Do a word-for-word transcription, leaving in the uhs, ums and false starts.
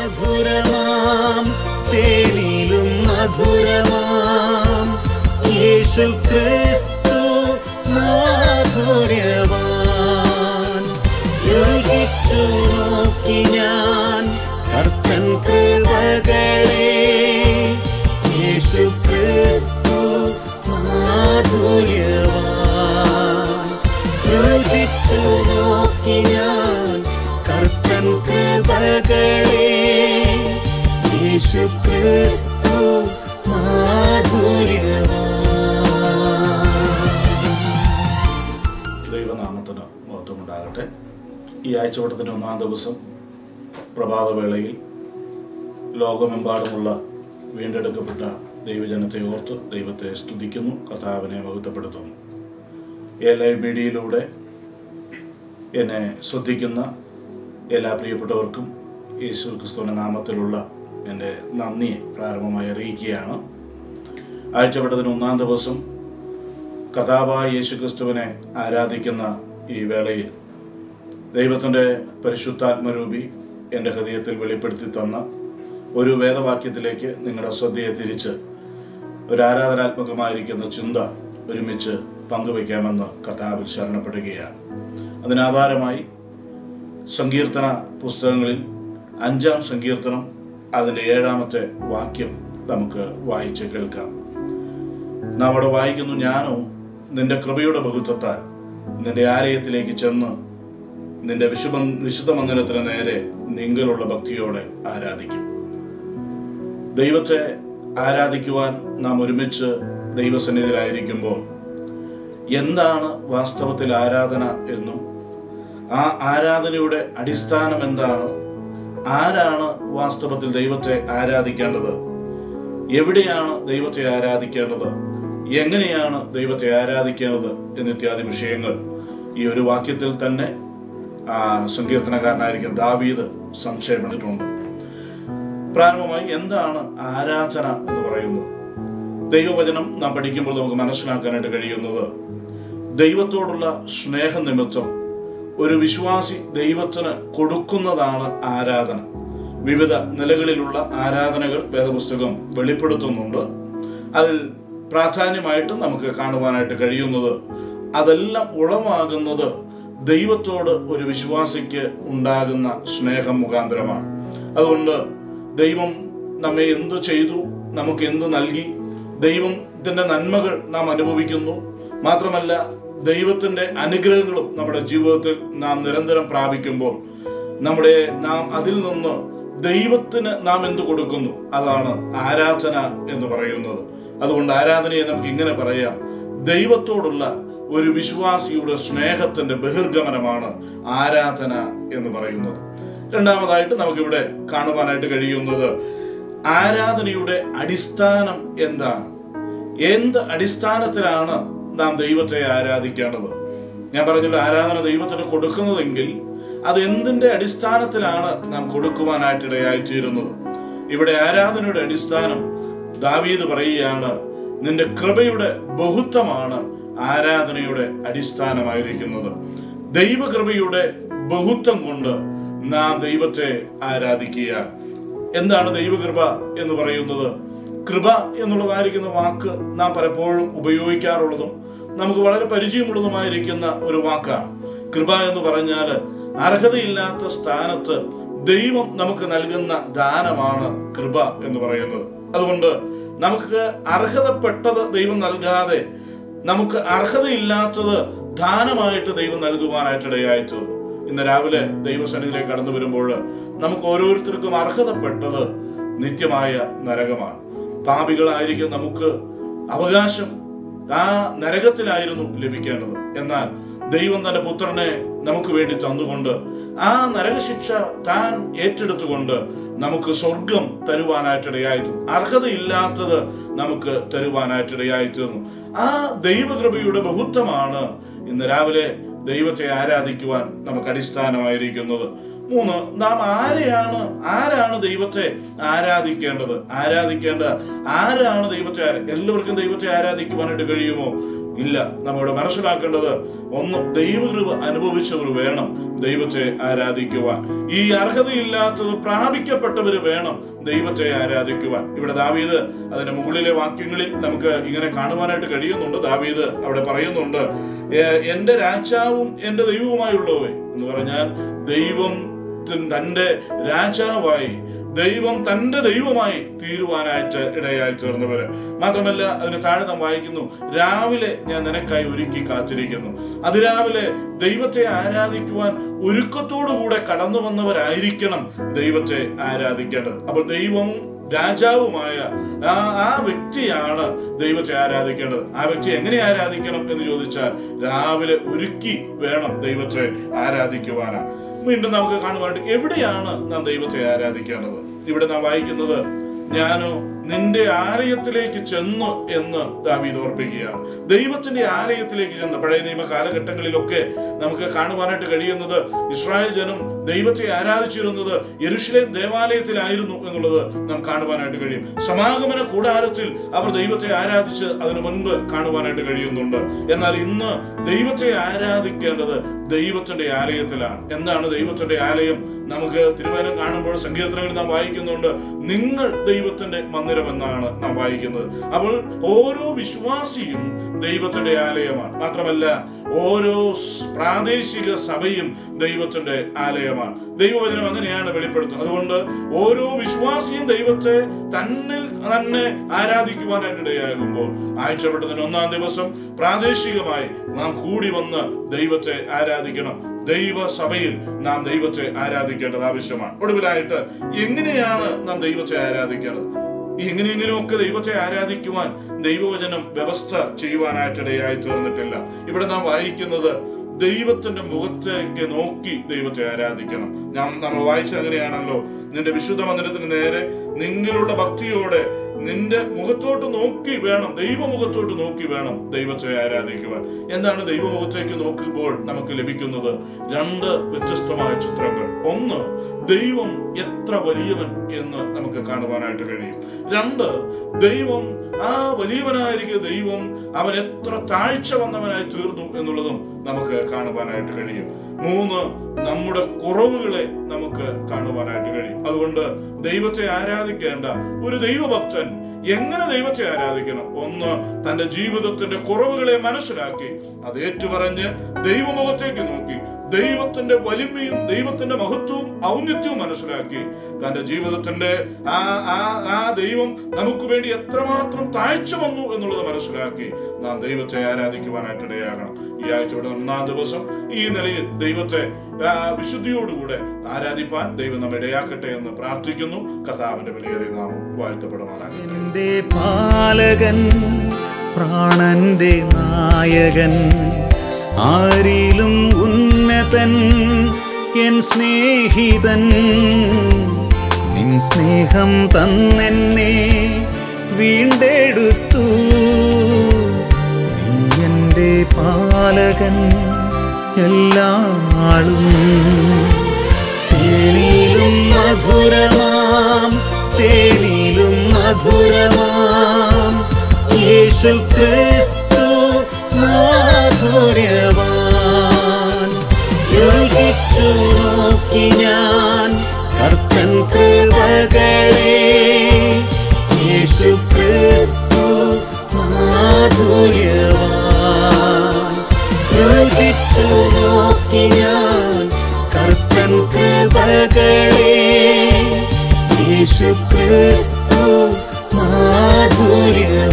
മധുരമാം തേനിലും മധുരമാം യേശു ക്രിസ്തു മാധുര്യവാൻ. രുചിച്ചു നോക്കി ഞാൻ കർത്തൻ കൃപകളെ യേശു ക്രിസ്തു മാധുര്യവാൻ. രുചിച്ചു നോക്കി ഞാൻ കർത്തൻ കൃപകളെ യേശു ക്രിസ്തു മാധുര്യവാൻ. ദൈവനാമത്തിന് മഹത്വമുണ്ടാകട്ടെ. ഈ ആഴ്ചവട്ടത്തിൻ്റെ ഒന്നാം ദിവസം പ്രഭാതവേളയിൽ ലോകമെമ്പാടുമുള്ള വീണ്ടെടുക്കപ്പെട്ട ദൈവജനത്തെ ഓർത്ത് ദൈവത്തെ സ്തുതിക്കുന്നു, കർത്താവിനെ മഹത്വപ്പെടുത്തുന്നു. എ ലൈവ് മീഡിയയിലൂടെ എന്നെ ശ്രദ്ധിക്കുന്ന എല്ലാ പ്രിയപ്പെട്ടവർക്കും യേശു ക്രിസ്തുവിൻ്റെ നാമത്തിലുള്ള എൻ്റെ നന്ദിയെ പ്രാരംഭമായി അറിയിക്കുകയാണ്. ആഴ്ചവട്ടത്തിന് ഒന്നാം ദിവസം കർത്താവായ യേശു ക്രിസ്തുവിനെ ആരാധിക്കുന്ന ഈ വേളയിൽ ദൈവത്തിൻ്റെ പരിശുദ്ധാത്മരൂപി എൻ്റെ ഹൃദയത്തിൽ വെളിപ്പെടുത്തി തന്ന ഒരു വേദവാക്യത്തിലേക്ക് നിങ്ങളുടെ ശ്രദ്ധയെ തിരിച്ച് ഒരു ആരാധനാത്മകമായിരിക്കുന്ന ചിന്ത ഒരുമിച്ച് പങ്കുവയ്ക്കാമെന്ന് കർത്താവിൽ ശരണപ്പെടുകയാണ്. അതിനാധാരമായി സങ്കീർത്തന പുസ്തകങ്ങളിൽ അഞ്ചാം സങ്കീർത്തനം അതിൻ്റെ ഏഴാമത്തെ വാക്യം നമുക്ക് വായിച്ച് കേൾക്കാം. നാം അവിടെ വായിക്കുന്നു, ഞാനോ നിന്റെ കൃപയുടെ ബഹുത്വത്താൽ നിന്റെ ആലയത്തിലേക്ക് ചെന്ന് നിന്റെ വിശുദ്ധ വിശുദ്ധ മന്ദിരത്തിന് നേരെ നിങ്കലുള്ള ഭക്തിയോടെ ആരാധിക്കും. ദൈവത്തെ ആരാധിക്കുവാൻ നാം ഒരുമിച്ച് ദൈവസന്നിധിയിലായിരിക്കുമ്പോൾ എന്താണ് വാസ്തവത്തിൽ ആരാധന എന്നും ആ ആരാധനയുടെ അടിസ്ഥാനം എന്താണ്, ആരാണ് വാസ്തവത്തിൽ ദൈവത്തെ ആരാധിക്കേണ്ടത്, എവിടെയാണ് ദൈവത്തെ ആരാധിക്കേണ്ടത്, എങ്ങനെയാണ് ദൈവത്തെ ആരാധിക്കേണ്ടത് എന്നിത്യാദി വിഷയങ്ങൾ ഈ ഒരു വാക്യത്തിൽ തന്നെ ആ സങ്കീർത്തനക്കാരനായിരിക്കും ദാവീദ് സംശയപ്പെട്ടിട്ടുണ്ട്. പ്രാരംഭമായി എന്താണ് ആരാധന എന്ന് പറയുന്നത്? ദൈവവചനം നാം പഠിക്കുമ്പോൾ നമുക്ക് മനസ്സിലാക്കാനായിട്ട് കഴിയുന്നത്, ദൈവത്തോടുള്ള സ്നേഹനിമിത്തം ഒരു വിശ്വാസി ദൈവത്തിന് കൊടുക്കുന്നതാണ് ആരാധന. വിവിധ നിലകളിലുള്ള ആരാധനകൾ വേദപുസ്തകം വെളിപ്പെടുത്തുന്നുണ്ട്. അതിൽ പ്രാധാന്യമായിട്ട് നമുക്ക് കാണുവാനായിട്ട് കഴിയുന്നത്, അതെല്ലാം ഉളവാകുന്നത് ദൈവത്തോട് ഒരു വിശ്വാസിക്ക് ഉണ്ടാകുന്ന സ്നേഹം മുഖാന്തരമാണ്. അതുകൊണ്ട് ദൈവം നമ്മെ എന്ത് ചെയ്തു, നമുക്ക് എന്ത് നൽകി, ദൈവത്തിൻ്റെ നന്മകൾ നാം അനുഭവിക്കുന്നു. മാത്രമല്ല ദൈവത്തിൻ്റെ അനുഗ്രഹങ്ങളും നമ്മുടെ ജീവിതത്തിൽ നാം നിരന്തരം പ്രാപിക്കുമ്പോൾ നമ്മുടെ നാം അതിൽ നിന്ന് ദൈവത്തിന് നാം എന്ത് കൊടുക്കുന്നു, അതാണ് ആരാധന എന്ന് പറയുന്നത്. അതുകൊണ്ട് ആരാധനയെ നമുക്ക് ഇങ്ങനെ പറയാം, ദൈവത്തോടുള്ള ഒരു വിശ്വാസിയുടെ സ്നേഹത്തിന്റെ ബഹിർഗമനമാണ് ആരാധന എന്ന് പറയുന്നത്. രണ്ടാമതായിട്ട് നമുക്കിവിടെ കാണുവാനായിട്ട് കഴിയുന്നത്, ആരാധനയുടെ അടിസ്ഥാനം എന്താണ്, എന്ത് അടിസ്ഥാനത്തിലാണ് നാം ദൈവത്തെ ആരാധിക്കേണ്ടത്. ഞാൻ പറഞ്ഞല്ലോ, ആരാധന ദൈവത്തിന് കൊടുക്കുന്നതെങ്കിൽ അത് എന്തിന്റെ അടിസ്ഥാനത്തിലാണ് നാം കൊടുക്കുവാനായിട്ടിടയായിത്തീരുന്നത്. ഇവിടെ ആരാധനയുടെ അടിസ്ഥാനം ദാവീദ് പറയുകയാണ്, നിന്റെ കൃപയുടെ ബഹുത്വമാണ് ആരാധനയുടെ അടിസ്ഥാനമായിരിക്കുന്നത്. ദൈവകൃപയുടെ ബഹുത്വം കൊണ്ട് നാം ദൈവത്തെ ആരാധിക്കുക. എന്താണ് ദൈവകൃപ എന്ന് പറയുന്നത്? കൃപ എന്നുള്ളതായിരിക്കുന്ന വാക്ക് നാം പലപ്പോഴും ഉപയോഗിക്കാറുള്ളതും നമുക്ക് വളരെ പരിചയമുള്ളതുമായിരിക്കുന്ന ഒരു വാക്കാണ്. കൃപ എന്ന് പറഞ്ഞാൽ അർഹതയില്ലാത്ത സ്ഥാനത്ത് ദൈവം നമുക്ക് നൽകുന്ന ദാനമാണ് കൃപ എന്ന് പറയുന്നത്. അതുകൊണ്ട് നമുക്ക് അർഹതപ്പെട്ടത് ദൈവം നൽകാതെ നമുക്ക് അർഹതയില്ലാത്തത് ദാനമായിട്ട് ദൈവം നൽകുവാനായിട്ടിടയായിട്ട് ഇന്ന് രാവിലെ ദൈവസന്നിധിയിലേക്ക് കടന്നു വരുമ്പോൾ നമുക്ക് ഓരോരുത്തർക്കും അർഹതപ്പെട്ടത് നിത്യമായ നരകമാണ്. പാപികളായിരിക്കും നമുക്ക് അവകാശം ആ നരകത്തിലായിരുന്നു ലഭിക്കേണ്ടത്. എന്നാൽ ദൈവം തന്റെ പുത്രനെ നമുക്ക് വേണ്ടി തന്നുകൊണ്ട് ആ നരകശിക്ഷ താൻ ഏറ്റെടുത്തുകൊണ്ട് നമുക്ക് സ്വർഗം തരുവാനായിട്ടിടയായിരുന്നു. അർഹതയില്ലാത്തത് നമുക്ക് തരുവാനായിട്ടിടയായിരുന്നു. ആ ദൈവകൃപയുടെ ബഹുത്വമാണ് ഇന്ന് രാവിലെ ദൈവത്തെ ആരാധിക്കുവാൻ നമുക്ക് അടിസ്ഥാനമായിരിക്കുന്നത്. മൂന്ന്, നാം ആരെയാണ് ആരാണ് ദൈവത്തെ ആരാധിക്കേണ്ടത്? ആരാധിക്കേണ്ട ആരാണ് ദൈവത്തെ? എല്ലാവർക്കും ദൈവത്തെ ആരാധിക്കുവാനായിട്ട് കഴിയുമോ? ഇല്ല. നമ്മളിവിടെ മനസ്സിലാക്കേണ്ടത് ഒന്ന്, ദൈവകൃപ അനുഭവിച്ചവർ വേണം ദൈവത്തെ ആരാധിക്കുവാൻ. ഈ അർഹതയില്ലാത്തത് പ്രാപിക്കപ്പെട്ടവർ വേണം ദൈവത്തെ ആരാധിക്കുവാൻ. ഇവിടെ ദാവീദ് അതിന്റെ മുകളിലെ വാക്യങ്ങളിൽ നമുക്ക് ഇങ്ങനെ കാണുവാനായിട്ട് കഴിയുന്നുണ്ട്. ദാവീദ് അവിടെ പറയുന്നുണ്ട്, എന്റെ രാജാവും എന്റെ ദൈവവുമായുള്ളവേ എന്ന് പറഞ്ഞാൽ ദൈവം തന്റെ രാജാവായി, ദൈവം തന്റെ ദൈവമായി തീരുവാനായിട്ട് ഇടയായി ചേർന്നവര്. മാത്രമല്ല അതിന് താഴെ നാം വായിക്കുന്നു, രാവിലെ ഞാൻ നിനക്കായി ഒരുക്കി കാത്തിരിക്കുന്നു. അതിരാവിലെ ദൈവത്തെ ആരാധിക്കുവാൻ ഒരുക്കത്തോടുകൂടെ കടന്നു വന്നവരായിരിക്കണം ദൈവത്തെ ആരാധിക്കേണ്ടത്. അപ്പോൾ ദൈവം രാജാവുമായ ആ ആ വ്യക്തിയാണ് ദൈവത്തെ ആരാധിക്കേണ്ടത്. ആ വ്യക്തി എങ്ങനെ ആരാധിക്കണം എന്ന് ചോദിച്ചാൽ രാവിലെ ഒരുക്കി വേണം ദൈവത്തെ ആരാധിക്കുവാനാണ്. വീണ്ടും നമുക്ക് കാണുവാനായിട്ട് എവിടെയാണ് നാം ദൈവത്തെ ആരാധിക്കേണ്ടത്? ഇവിടെ നാം വായിക്കുന്നത്, ഞാനോ നിന്റെ ആലയത്തിലേക്ക് ചെന്നു എന്ന് ദാവീദ് ഓർപ്പിക്കുകയാണ്. ദൈവത്തിന്റെ ആലയത്തിലേക്ക് ചെന്ന് പഴയ നിയമ കാലഘട്ടങ്ങളിലൊക്കെ നമുക്ക് കാണുവാനായിട്ട് കഴിയുന്നത് ഇസ്രായേൽ ജനം ദൈവത്തെ ആരാധിച്ചിരുന്നത് യെരൂശലേം ദേവാലയത്തിലായിരുന്നു എന്നുള്ളത് നാം കാണുവാനായിട്ട് കഴിയും. സമാഗമന കൂടാരത്തിൽ അവർ ദൈവത്തെ ആരാധിച്ച് അതിനു മുൻപ് കാണുവാനായിട്ട് കഴിയുന്നുണ്ട്. എന്നാൽ ഇന്ന് ദൈവത്തെ ആരാധിക്കേണ്ടത് ദൈവത്തിന്റെ ആലയത്തിലാണ്. എന്താണ് ദൈവത്തിന്റെ ആലയം? നമുക്ക് തിരുവചനം കാണുമ്പോൾ സങ്കീർത്തനങ്ങളിൽ നാം വായിക്കുന്നുണ്ട്, നിങ്ങൾ ദൈവത്തിന്റെ മന്ദിരം എന്നാണ് നാം വായിക്കുന്നത്. അപ്പോൾ ഓരോ വിശ്വാസിയും ദൈവത്തിന്റെ ആലയമാണ്. മാത്രമല്ല ഓരോ പ്രാദേശിക സഭയും ദൈവത്തിന്റെ ആലയമാണ്. ദൈവവചനം അങ്ങനെയാണ് വെളിപ്പെടുത്തുന്നത്. അതുകൊണ്ട് ഓരോ വിശ്വാസിയും ദൈവത്തെ തന്നിൽ തന്നെ ആരാധിക്കുവാനായിട്ട് ഇടയാകുമ്പോൾ ആഴ്ചപ്പെട്ടതിന് ഒന്നാം ദിവസം പ്രാദേശികമായി നാം കൂടി വന്ന് ദൈവത്തെ ആരാധിക്കണം. ദൈവ സഭയിൽ നാം ദൈവത്തെ ആരാധിക്കേണ്ടത് ആവശ്യമാണ്. ഒടുവിലായിട്ട് എങ്ങനെയാണ് നാം ദൈവത്തെ ആരാധിക്കേണ്ടത്? എങ്ങനെയെങ്കിലുമൊക്കെ ദൈവത്തെ ആരാധിക്കുവാൻ ദൈവവചനം വ്യവസ്ഥ ചെയ്യുവാനായിട്ടിടയായി തീർന്നിട്ടില്ല. ഇവിടെ നാം വായിക്കുന്നത് ദൈവത്തിന്റെ മുഖത്തേക്ക് നോക്കി ദൈവത്തെ ആരാധിക്കണം. ഞാൻ നമ്മൾ വായിച്ചത് അങ്ങനെയാണല്ലോ, നിന്റെ വിശുദ്ധ മന്ദിരത്തിന് നേരെ നിങ്ങളുടെ ഭക്തിയോടെ നിന്റെ മുഖത്തോട്ട് നോക്കി വേണം, ദൈവമുഖത്തോട്ട് നോക്കി വേണം ദൈവത്തെ ആരാധിക്കുവാൻ. എന്താണ് ദൈവമുഖത്തേക്ക് നോക്കുമ്പോൾ നമുക്ക് ലഭിക്കുന്നത്? രണ്ട് വ്യത്യസ്തമായ ചിത്രങ്ങൾ. ഒന്ന്, ദൈവം എത്ര വലിയവൻ എന്ന് നമുക്ക് കാണുവാനായിട്ട് കഴിയും. രണ്ട്, ദൈവം ആ വലിയവനായിരിക്കും ദൈവം അവൻ എത്ര താഴ്ച വന്നവനായി തീർന്നു എന്നുള്ളതും നമുക്ക് കാണുവാനായിട്ട് കഴിയും. മൂന്ന്, നമ്മുടെ കുറവുകളെ നമുക്ക് കാണുവാനായിട്ട് കഴിയും. അതുകൊണ്ട് ദൈവത്തെ ആരാധിക്കേണ്ട ഒരു ദൈവഭക്തൻ എങ്ങനെ ദൈവത്തെ ആരാധിക്കണം? ഒന്ന്, തന്റെ ജീവിതത്തിന്റെ കുറവുകളെ മനസ്സിലാക്കി അത് ഏറ്റുപറഞ്ഞ് ദൈവമുഖത്തേക്ക് നോക്കി ദൈവത്തിന്റെ വലിമയും ദൈവത്തിന്റെ മഹത്വവും ഔന്നത്യവും മനസ്സിലാക്കി തന്റെ ജീവിതത്തിന്റെ ആ ആ ആ ദൈവം നമുക്ക് വേണ്ടി എത്രമാത്രം താഴ്ച വന്നു എന്നുള്ളത് മനസ്സിലാക്കി നാം ദൈവത്തെ ആരാധിക്കുവാനായിട്ടിടയാകണം. ഈ ആഴ്ചയുടെ ഒന്നാം ദിവസം ഈ നിലയിൽ ദൈവത്തെ വിശുദ്ധിയോടുകൂടെ ആരാധിപ്പാൻ ദൈവം നമ്മെ ഇടയാക്കട്ടെ എന്ന് പ്രാർത്ഥിക്കുന്നു. കർത്താവിന്റെ വിലയേറിയ നാമം വാഴ്ത്തപ്പെടുമാറാകട്ടെ. എന്റെ പാലകൻ, പ്രാണന്റെ നായകൻ, ആരിലും ഉന്നതൻ, എൻ സ്നേഹിതൻ, നിൻ സ്നേഹം തന്നെന്നെ വീണ്ടെടുത്തു. നീ എന്റെ പാലകൻ എല്ലാ നാളും. തേനിലും മധുരമാം, തേനിലും മധുരമാം യേശു ക്രിസ്തു മാധുര്യവാൻ. രുചിച്ചു നോക്കി ഞാൻ കർത്തൻ കൃപകളെ, യേശു ക്രിസ്തു മാധുര്യവാൻ. രുചിച്ചു നോക്കി ഞാൻ കർത്തൻ കൃപകളെ, യേശു ക്രിസ്തു മാധുര്യവാൻ.